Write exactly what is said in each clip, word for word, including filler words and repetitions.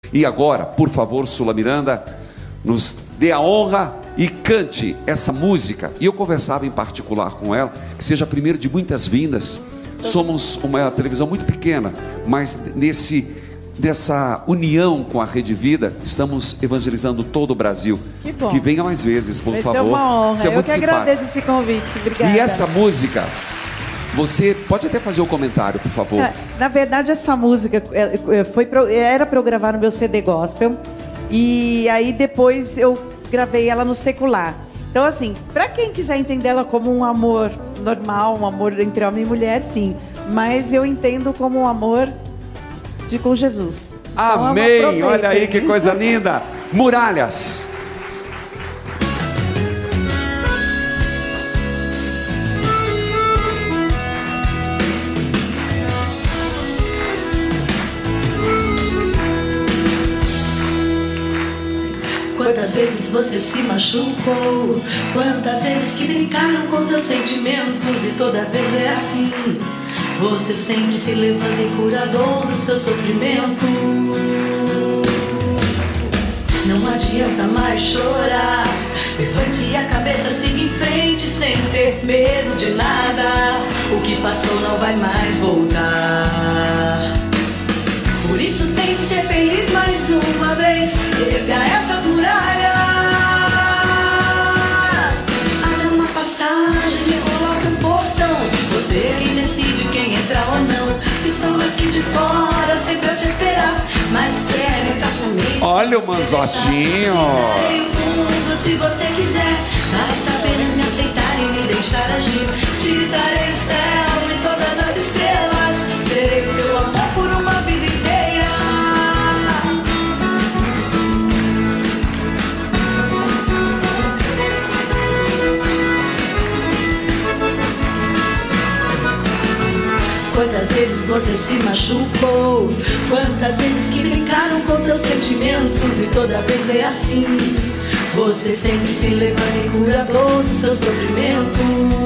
E agora, por favor, Sula Miranda, nos dê a honra e cante essa música. E eu conversava em particular com ela, que seja a primeira de muitas vindas. Somos uma televisão muito pequena, mas nesse, nessa união com a Rede Vida, estamos evangelizando todo o Brasil. Que bom. Que venha mais vezes, por Vai favor. ser uma honra. Você é eu muito que simpático. agradeço esse convite. Obrigada. E essa música, você pode até fazer o comentário, por favor. É, na verdade, essa música é, foi pro, era para eu gravar no meu C D gospel. E aí depois eu gravei ela no secular. Então, assim, para quem quiser entender ela como um amor normal, um amor entre homem e mulher, sim. Mas eu entendo como um amor de com Jesus. Amém! Então, olha aí que coisa linda! Muralhas! Quantas vezes você se machucou? Quantas vezes que brincaram com teus sentimentos? E toda vez é assim. Você sempre se levanta e curador do seu sofrimento. Não adianta mais chorar. Levante a cabeça, siga em frente sem ter medo de nada. O que passou não vai mais voltar. Por isso tem que ser feliz mais uma vez. Erga essas muralhas. Abra uma passagem e coloca um portão. Você é quem decide quem entrar ou não. Estou aqui de fora sempre a te esperar. Mas quero entrar somente. Olha o Manzotinho. Se você quiser, basta apenas me aceitar e me deixar agir. Te darei o céu e todas as estrelas. Serei o teu amor por uma vida inteira. Quantas vezes você se machucou? Quantas vezes que brincaram com teus sentimentos? E toda vez é assim. Você sempre se levanta e cura todo o seu sofrimento.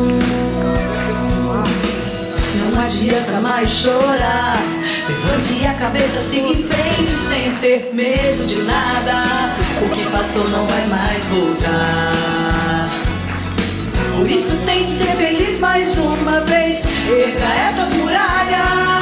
Não adianta mais chorar. Levante a cabeça, siga em frente sem ter medo de nada. O que passou não vai mais voltar. Por isso tem que ser feliz mais uma vez. Erga essas muralhas.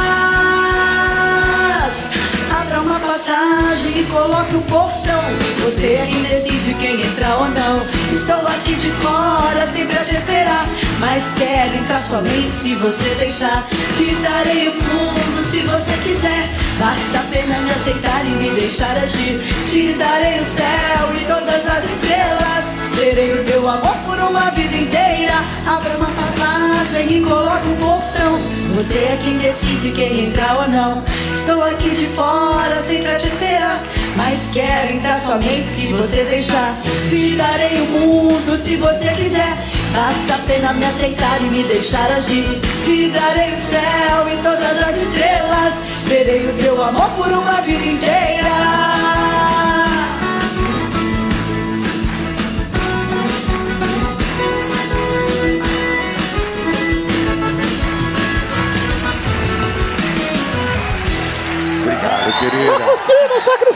Abra uma passagem e coloque o portão. Você é quem decide quem entrar ou não. Estou aqui de fora sempre a te esperar. Mas quero entrar somente se você deixar. Te darei o mundo se você quiser. Basta apenas me aceitar e me deixar agir. Te darei o céu e todas as estrelas. Serei o teu amor por uma vida inteira. Abra uma passagem e coloque um portão. Você é quem decide quem entrar ou não. Estou aqui de fora sempre a te esperar. Mas quero entrar somente se você deixar. Te darei o mundo se você quiser. Basta apenas me aceitar e me deixar agir. Te darei o céu e todas as estrelas. Serei o teu amor por uma vida inteira. Obrigado, querida. Você não só